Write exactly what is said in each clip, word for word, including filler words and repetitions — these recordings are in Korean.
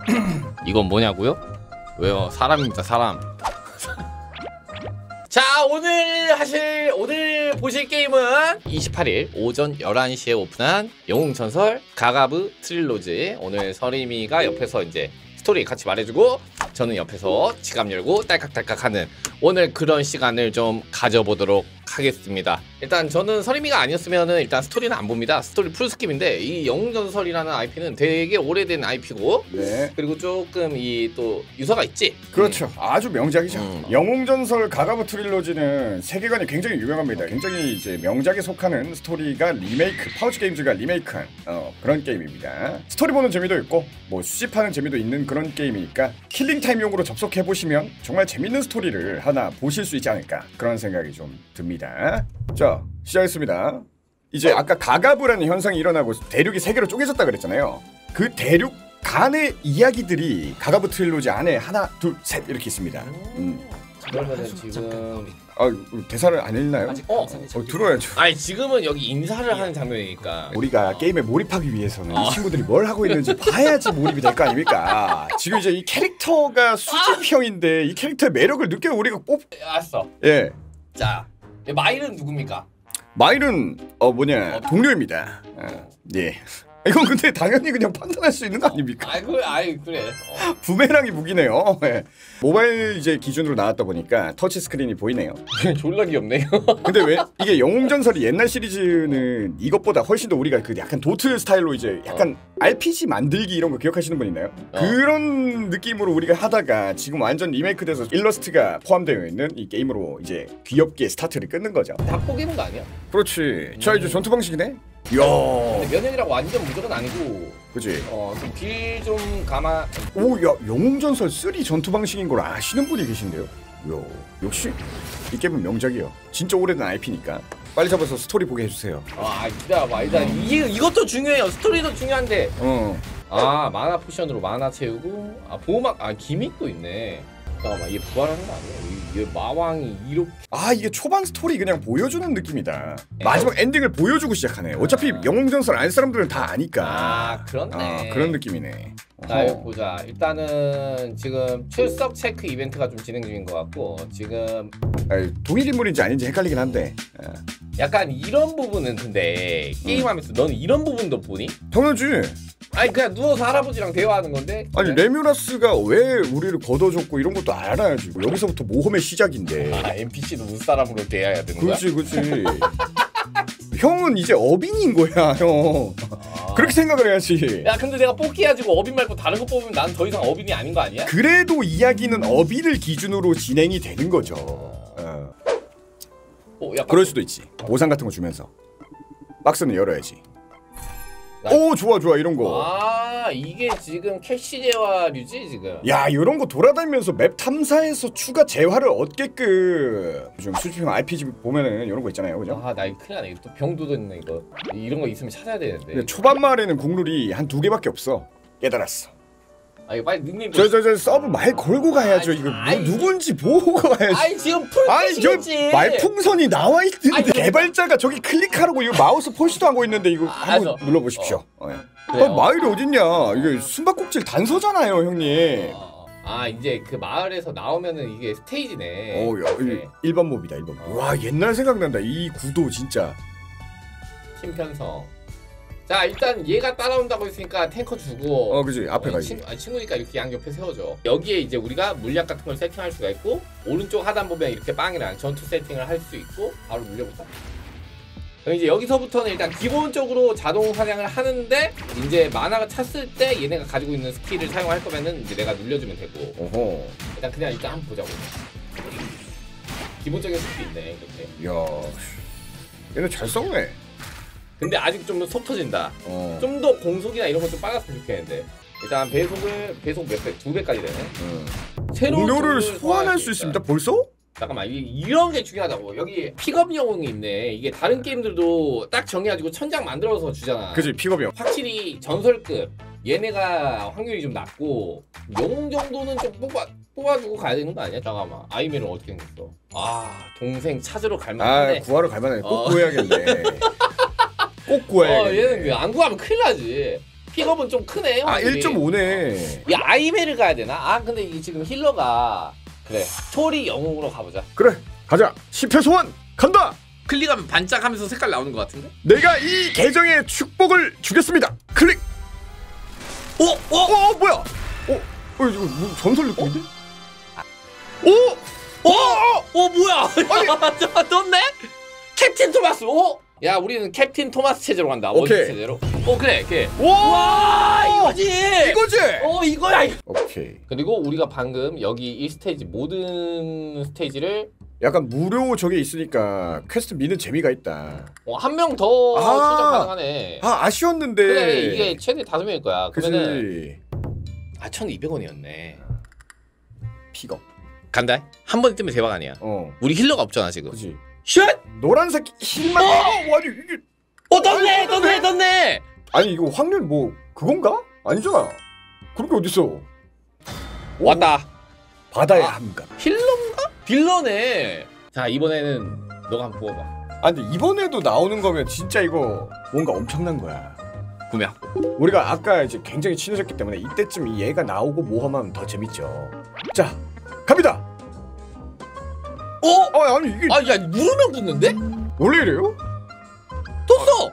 이건 뭐냐고요? 왜요? 사람입니다 사람. 자 오늘 하실 오늘 보실 게임은 이십팔일 오전 열한 시에 오픈한 영웅전설 가가브 트릴로지. 오늘 서림이가 옆에서 이제 스토리 같이 말해주고 저는 옆에서 지갑 열고 딸깍딸깍 하는 오늘 그런 시간을 좀 가져보도록 하겠습니다. 일단 저는 서림이가 아니었으면은 일단 스토리는 안 봅니다. 스토리 풀스킵인데 이 영웅전설이라는 아이피는 되게 오래된 아이피고 네. 그리고 조금 이 또 유서가 있지. 그렇죠. 음. 아주 명작이죠. 음. 영웅전설 가가브 트릴로지는 세계관이 굉장히 유명합니다. 굉장히 이제 명작에 속하는 스토리가 리메이크, 파우치 게임즈가 리메이크한 어, 그런 게임입니다. 스토리 보는 재미도 있고 뭐 수집하는 재미도 있는 그런 게임이니까 킬링타임용으로 접속해보시면 정말 재밌는 스토리를 하나 보실 수 있지 않을까 그런 생각이 좀 듭니다. 자, 시작했습니다. 이제 아까 가가브라는 현상이 일어나고 대륙이 세 개로 쪼개졌다 그랬잖아요. 그 대륙 간의 이야기들이 가가브 트릴로지 안에 하나, 둘, 셋 이렇게 있습니다. 음. 그러면은 지금 아, 대사를 안 읽나요? 아직 어, 어, 들어야죠. 아니 지금은 여기 인사를 하는 장면이니까 우리가 게임에 몰입하기 위해서는 이 친구들이 뭘 하고 있는지 봐야지 몰입이 될 거 아닙니까? 지금 이제 이 캐릭터가 수집형인데 이 캐릭터의 매력을 느껴 우리가 뽑. 알았어. 예. 자, 마일은 누굽니까? 마일은 어 뭐냐 동료입니다. 어, 예. 이건 근데 당연히 그냥 판단할 수 있는 거 아닙니까? 아이 그래, 아이 그래. 어. 부메랑이 무기네요. 네. 모바일 이제 기준으로 나왔다 보니까 터치 스크린이 보이네요. 졸라 귀엽네요. 근데 왜 이게 영웅전설이 옛날 시리즈는 이것보다 훨씬 더 우리가 그 약간 도트 스타일로 이제 약간 어. 알피지 만들기 이런 거 기억하시는 분 있나요? 어. 그런 느낌으로 우리가 하다가 지금 완전 리메이크돼서 일러스트가 포함되어 있는 이 게임으로 이제 귀엽게 스타트를 끊는 거죠. 다 포기는 거 아니야? 그렇지. 자 음. 이제 전투 방식이네. 이야. 근데 면역이라고 완전 무조건 아니고. 그치. 어, 좀 딜 좀 감아. 오, 야, 영웅전설 삼 전투 방식인 걸 아시는 분이 계신데요? 요, 역시 이 게임은 명작이요. 진짜 오래된 아이피니까 빨리 잡아서 스토리 보게 해주세요. 아, 기다려봐. 일단 음. 이 이것도 중요해요. 스토리도 중요한데. 어. 아, 마나 포션으로 마나 채우고. 아, 보호막. 아, 기믹도 있네. 잠깐만, 이게 부활하는 거 아니야? 이게 마왕이 이렇게. 아, 이게 초반 스토리 그냥 보여주는 느낌이다. 에? 마지막 엔딩을 보여주고 시작하네. 어차피 아. 영웅전설 알 사람들은 다 아니까. 아, 그렇네. 아, 그런 느낌이네. 자, 여기 보자. 일단은 지금 출석 체크 이벤트가 좀 진행 중인 것 같고 지금 아니, 동일 인물인지 아닌지 헷갈리긴 한데 아. 약간 이런 부분은 근데 게임하면서 음. 너는 이런 부분도 보니? 당연하지. 아니 그냥 누워서 할아버지랑 대화하는 건데. 아니 그래? 레뮤라스가 왜 우리를 걷어줬고 이런 것도 알아야지. 여기서부터 모험의 시작인데. 아, 엔피씨도 눈사람으로 대해야 되는 거야? 그렇지 그렇지. 형은 이제 어빈인 거야 형. 아... 그렇게 생각을 해야지. 야 근데 내가 뽑기 해가지고 어빈 말고 다른 거 뽑으면 난 더 이상 어빈이 아닌 거 아니야? 그래도 이야기는 어빈을 기준으로 진행이 되는 거죠. 어. 어, 약간... 그럴 수도 있지. 보상 같은 거 주면서 박스는 열어야지. 나... 오 좋아 좋아 이런 거. 아 이게 지금 캐시 재활유지 지금. 야 이런 거 돌아다니면서 맵 탐사해서 추가 재활을 얻게끔. 요즘 수집형 알피지 보면은 이런 거 있잖아요, 그죠? 아 나 이거 큰일 나네. 또 병도 됐네 이거. 이런 거 있으면 찾아야 되는데. 근데 초반 말에는 국룰이 한 두 개밖에 없어. 깨달았어. 아 이거 빨리 닉네임. 저저 저 서브 말 걸고 가야죠. 아이, 이거 아이, 뭐, 누군지 보고 가야지. 아니 지금 풀끝이지. 말풍선이 나와 있는데 아이, 개발자가 저기 클릭하라고 이거 마우스 포시도 하고 있는데 이거 아, 한번 눌러 보십시오. 어. 어. 아, 마을이 어딨냐? 이게 숨바꼭질 단서잖아요, 형님. 어. 아 이제 그 마을에서 나오면은 이게 스테이지네. 어, 야, 그래. 일 번 몹이다, 일 번 몹. 어. 와 옛날 생각난다. 이 구도 진짜. 팀 편성. 자 일단 얘가 따라온다고 했으니까 탱커 주고. 어 그지 앞에 어, 가야지. 친, 친구니까 이렇게 양옆에 세워줘. 여기에 이제 우리가 물약 같은 걸 세팅할 수가 있고 오른쪽 하단 보면 이렇게 빵이랑 전투 세팅을 할 수 있고 바로 눌려보자. 그럼 이제 여기서부터는 일단 기본적으로 자동 사냥을 하는데 이제 마나가 찼을 때 얘네가 가지고 있는 스킬을 사용할 거면은 이제 내가 눌려주면 되고. 어허. 일단 그냥 일단 한번 보자고. 기본적인 스킬 있네 이렇게. 이야. 얘네 잘 싸우네. 근데 아직 좀 속 터진다. 어. 좀 더 공속이나 이런 거 좀 빨랐으면 좋겠는데. 일단 배속을 배속 몇 배? 두 배까지 되네. 음. 새로운 동료를 소환할 수 있습니다. 벌써? 잠깐만 이, 이런 게 중요하다고. 여기 픽업 영웅이 있네. 이게 다른 게임들도 딱 정해가지고 천장 만들어서 주잖아. 그치 픽업 영웅. 확실히 전설급 얘네가 확률이 좀 낮고 영웅 정도는 좀 뽑아 뽑아주고 가야 되는 거 아니야? 잠깐만 아이메를 어떻게 생겼어? 아 동생 찾으러 갈만하네. 아 구하러 갈만하네. 꼭 어. 구해야겠네. 꼭 구해야겠네. 어, 얘는 안 구하면 큰일 나지. 픽업은 좀 크네. 아 확실히. 일 점 오네. 이 아이메를 가야 되나? 아 근데 이 지금 힐러가 그래 스토리 영웅으로 가보자. 그래 가자. 십 회 소환 간다. 클릭하면 반짝하면서 색깔 나오는 것 같은데? 내가 이 계정의 축복을 주겠습니다. 클릭. 오! 오! 어 뭐야? 어, 어 이거 뭐 전설 느낌인데? 오! 오! 오 뭐야? 저 떴네? 캡틴 토마스. 오! 야 우리는 캡틴 토마스 체제로 간다. 오케이. 원시 체제로. 오 그래. 그래. 오! 와 이거지. 이거지. 어 이거야. 이거. 오케이. 그리고 우리가 방금 여기 이 스테이지 모든 스테이지를 약간 무료 저게 있으니까 퀘스트 미는 재미가 있다. 어, 한 명 더 아. 추적 가능하네. 아 아쉬웠는데. 그래 이게 최대 다섯 명일 거야. 그러면은 그지. 아 천이백 원이었네. 픽업. 간다. 한 번 뜨면 대박 아니야. 어. 우리 힐러가 없잖아 지금. 그지. 슛! 노란색 힐만. 어! 어, 아니 이게. 어 떴네 떴네 떴네. 아니 이거 확률 뭐 그건가? 아니잖아. 그런 게 어딨어? 오, 왔다. 바다의 아. 함감. 힐러인가? 딜러네. 자 이번에는 너가 한번 뽑아봐. 아 근데 이번에도 나오는 거면 진짜 이거 뭔가 엄청난 거야. 구매. 우리가 아까 이제 굉장히 친해졌기 때문에 이때쯤 이 얘가 나오고 모험하면 더 재밌죠. 자 갑니다. 어? 아 아니 이게 아야 누르면 붙는데? 원래 이래요? 떴어.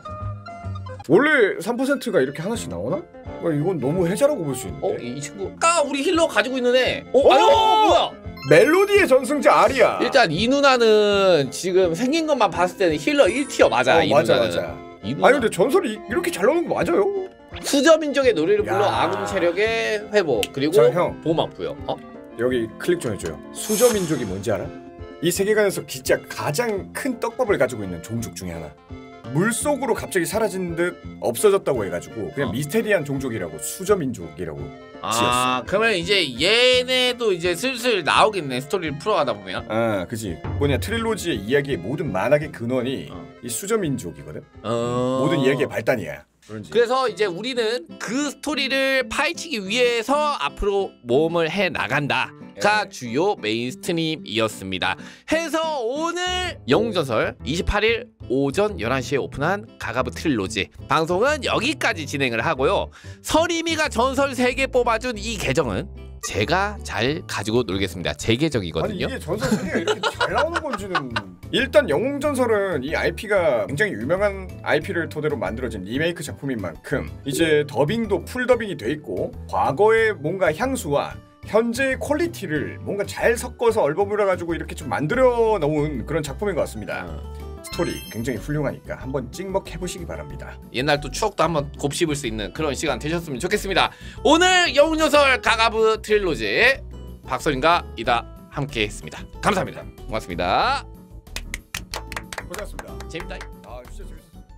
원래 삼 퍼센트가 이렇게 하나씩 나오나? 아, 이건 너무 해자라고 볼 수 있는데. 어 이 친구. 아까 우리 힐러 가지고 있는 애. 어 어! 아유 뭐야? 멜로디의 전승자 아리야. 일단 이 누나는 지금 생긴 것만 봤을 때는 힐러 일 티어 맞아. 어, 이 맞아 누나는. 맞아. 이 누나. 아니 근데 전설이 이렇게 잘 나오는 거 맞아요? 수저민족의 노래를 불러 야. 아군 체력의 회복 그리고 자, 형. 보호막 부여. 어? 여기 클릭 좀 해줘요. 수저민족이 뭔지 알아? 이 세계관에서 진짜 가장 큰 떡밥을 가지고 있는 종족 중에 하나. 물속으로 갑자기 사라진 듯 없어졌다고 해가지고 그냥 어. 미스테리한 종족이라고 수저민족이라고 아 지었어. 그러면 이제 얘네도 이제 슬슬 나오겠네 스토리를 풀어가다 보면. 아 그지. 뭐냐 트릴로지의 이야기의 모든 만악의 근원이 어. 이 수저민족이거든. 어... 모든 이야기의 발단이야. 그런지. 그래서 이제 우리는 그 스토리를 파헤치기 위해서 앞으로 모험을 해 나간다가 네. 주요 메인 스트림이었습니다. 해서 오늘 영웅전설 이십팔 일 오전 열한 시에 오픈한 가가브 트릴로지 방송은 여기까지 진행을 하고요. 서리미가 전설 세 개 뽑아준 이 계정은 제가 잘 가지고 놀겠습니다. 제 아니 계정이거든요. 이게 전설 세계가 이렇게 잘 나오는 건지는. 일단 영웅전설은 이 아이피가 굉장히 유명한 아이피를 토대로 만들어진 리메이크 작품인 만큼 이제 더빙도 풀 더빙이 돼 있고 과거의 뭔가 향수와 현재의 퀄리티를 뭔가 잘 섞어서 앨범을 해가지고 이렇게 좀 만들어 놓은 그런 작품인 것 같습니다. 스토리 굉장히 훌륭하니까 한번 찍먹해보시기 바랍니다. 옛날 또 추억도 한번 곱씹을 수 있는 그런 시간 되셨으면 좋겠습니다. 오늘 영웅전설 가가브 트릴로지 박선인과 이다 함께 했습니다. 감사합니다. 고맙습니다. 고생하셨습니다. 재밌다. 아 진짜 재밌었어요.